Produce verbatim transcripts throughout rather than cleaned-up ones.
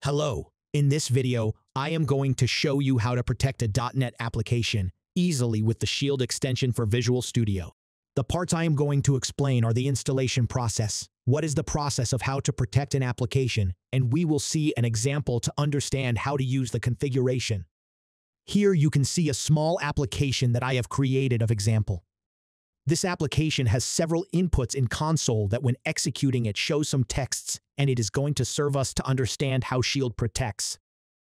Hello, in this video, I am going to show you how to protect a .dot net application easily with the Shield extension for Visual Studio. The parts I am going to explain are the installation process, what is the process of how to protect an application, and we will see an example to understand how to use the configuration. Here you can see a small application that I have created of example. This application has several inputs in console that when executing it shows some texts, and it is going to serve us to understand how Shield protects.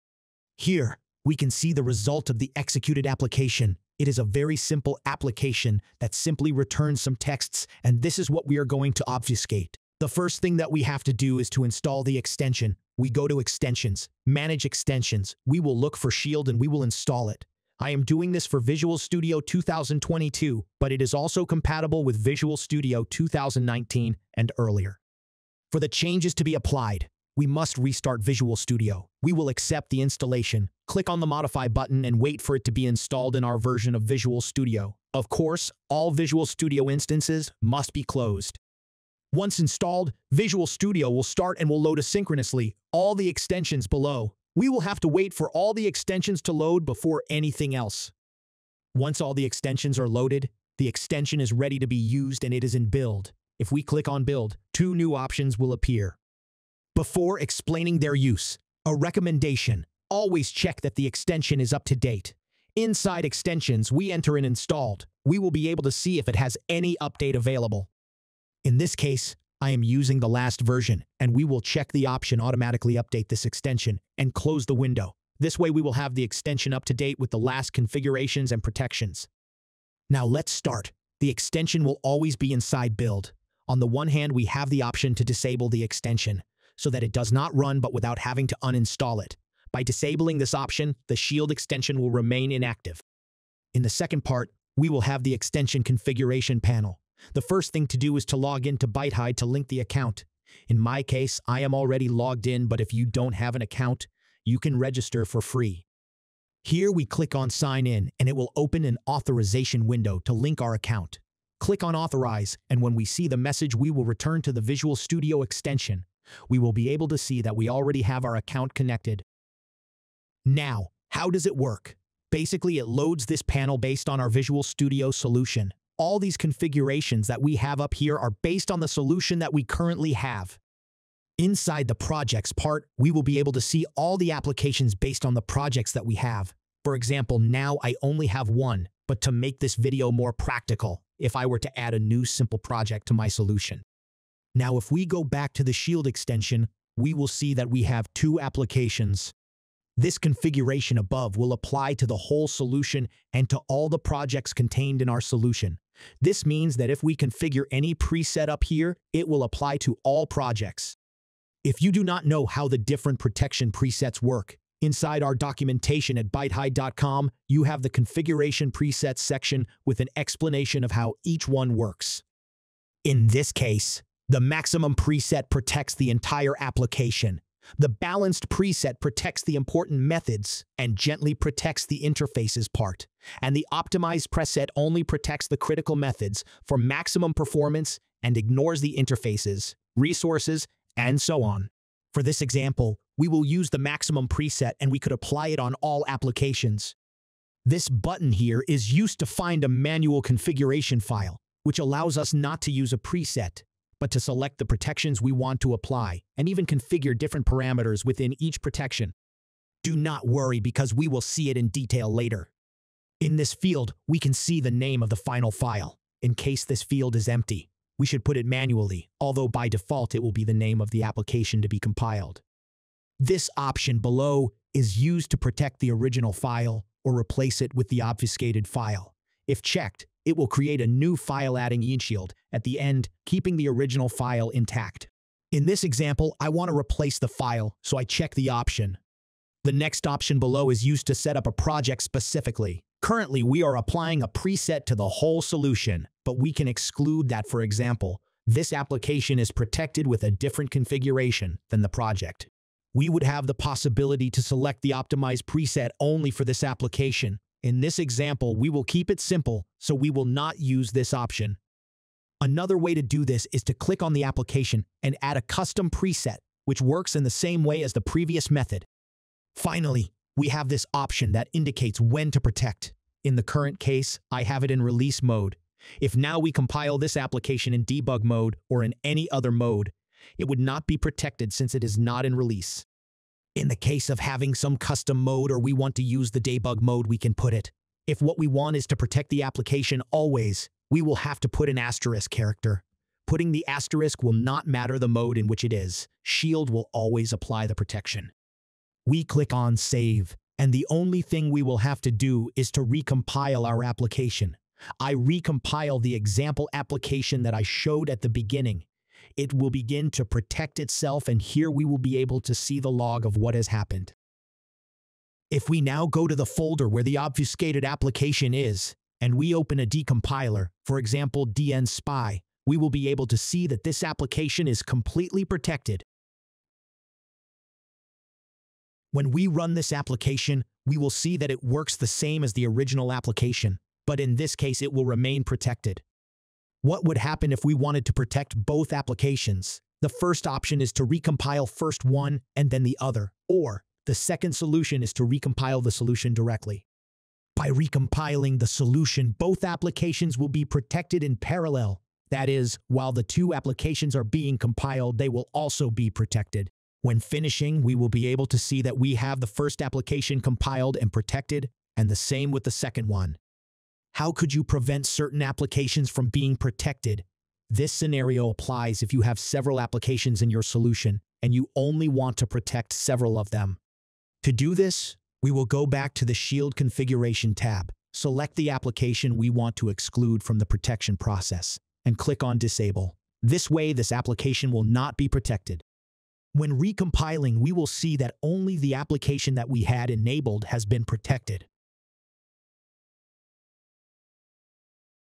Here, we can see the result of the executed application. It is a very simple application that simply returns some texts, and this is what we are going to obfuscate. The first thing that we have to do is to install the extension. We go to Extensions, Manage Extensions. We will look for Shield and we will install it. I am doing this for Visual Studio two thousand twenty-two, but it is also compatible with Visual Studio two thousand nineteen and earlier. For the changes to be applied, we must restart Visual Studio. We will accept the installation, click on the Modify button and wait for it to be installed in our version of Visual Studio. Of course, all Visual Studio instances must be closed. Once installed, Visual Studio will start and will load asynchronously all the extensions below. We will have to wait for all the extensions to load before anything else. Once all the extensions are loaded, the extension is ready to be used and it is in build. If we click on build, two new options will appear. Before explaining their use, a recommendation: always check that the extension is up to date. Inside extensions, we enter in installed. We will be able to see if it has any update available. In this case, I am using the last version, and we will check the option automatically update this extension and close the window. This way we will have the extension up to date with the last configurations and protections. Now let's start. The extension will always be inside build. On the one hand, we have the option to disable the extension so that it does not run but without having to uninstall it. By disabling this option, the Shield extension will remain inactive. In the second part, we will have the extension configuration panel. The first thing to do is to log in to ByteHide to link the account. In my case, I am already logged in, but if you don't have an account, you can register for free. Here we click on Sign In, and it will open an authorization window to link our account. Click on Authorize, and when we see the message, we will return to the Visual Studio extension. We will be able to see that we already have our account connected. Now, how does it work? Basically, it loads this panel based on our Visual Studio solution. All these configurations that we have up here are based on the solution that we currently have. Inside the projects part, we will be able to see all the applications based on the projects that we have. For example, now I only have one, but to make this video more practical, if I were to add a new simple project to my solution. Now, if we go back to the Shield extension, we will see that we have two applications. This configuration above will apply to the whole solution and to all the projects contained in our solution. This means that if we configure any preset up here, it will apply to all projects. If you do not know how the different protection presets work, inside our documentation at bytehide dot com, you have the configuration presets section with an explanation of how each one works. In this case, the maximum preset protects the entire application. The balanced preset protects the important methods and gently protects the interfaces part. And the optimized preset only protects the critical methods for maximum performance and ignores the interfaces, resources, and so on. For this example, we will use the maximum preset and we could apply it on all applications. This button here is used to find a manual configuration file, which allows us not to use a preset, but to select the protections we want to apply, and even configure different parameters within each protection. Do not worry because we will see it in detail later. In this field, we can see the name of the final file. In case this field is empty, we should put it manually, although by default it will be the name of the application to be compiled. This option below is used to protect the original file or replace it with the obfuscated file. If checked, it will create a new file adding eShield at the end, keeping the original file intact. In this example, I want to replace the file, so I check the option. The next option below is used to set up a project specifically. Currently, we are applying a preset to the whole solution, but we can exclude that. For example, this application is protected with a different configuration than the project. We would have the possibility to select the optimized preset only for this application. In this example, we will keep it simple, so we will not use this option. Another way to do this is to click on the application and add a custom preset. which works in the same way as the previous method. Finally, we have this option that indicates when to protect. In the current case, I have it in release mode. If now we compile this application in debug mode or in any other mode, it would not be protected since it is not in release. In the case of having some custom mode or we want to use the debug mode, we can put it. If what we want is to protect the application always, we will have to put an asterisk character. Putting the asterisk will not matter the mode in which it is. Shield will always apply the protection. We click on Save, and the only thing we will have to do is to recompile our application. I recompile the example application that I showed at the beginning. It will begin to protect itself, and here we will be able to see the log of what has happened. If we now go to the folder where the obfuscated application is, and we open a decompiler, for example dnspy, we will be able to see that this application is completely protected. When we run this application, we will see that it works the same as the original application, but in this case it will remain protected. What would happen if we wanted to protect both applications? The first option is to recompile first one and then the other, or the second solution is to recompile the solution directly. By recompiling the solution, both applications will be protected in parallel. That is, while the two applications are being compiled, they will also be protected. When finishing, we will be able to see that we have the first application compiled and protected, and the same with the second one. How could you prevent certain applications from being protected? This scenario applies if you have several applications in your solution and you only want to protect several of them. To do this, we will go back to the Shield Configuration tab, select the application we want to exclude from the protection process, and click on Disable. This way, this application will not be protected. When recompiling, we will see that only the application that we had enabled has been protected.